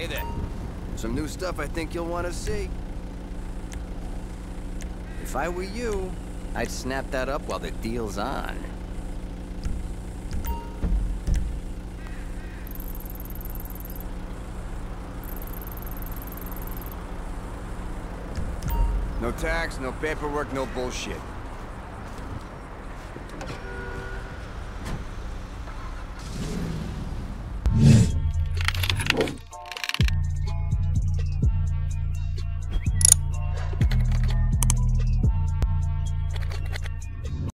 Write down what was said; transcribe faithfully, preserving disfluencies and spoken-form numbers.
Hey there. Some new stuff I think you'll want to see. If I were you, I'd snap that up while the deal's on. No tax, no paperwork, no bullshit.